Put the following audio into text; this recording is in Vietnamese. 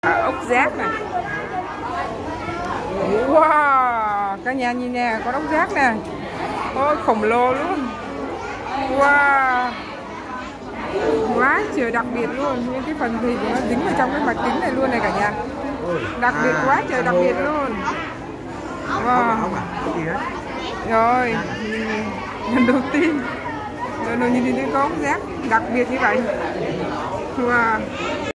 Ốc giác này. Wow, cả nhà nhìn nè, có ốc giác nè. Ôi khổng lồ luôn. Wow, quá trời đặc biệt luôn. Những cái phần thịt nó dính vào trong cái mặt kính này luôn này cả nhà. Đặc biệt quá trời đặc biệt luôn. Wow. Rồi, lần đầu tiên nhìn thấy có ốc giác đặc biệt như vậy. Wow.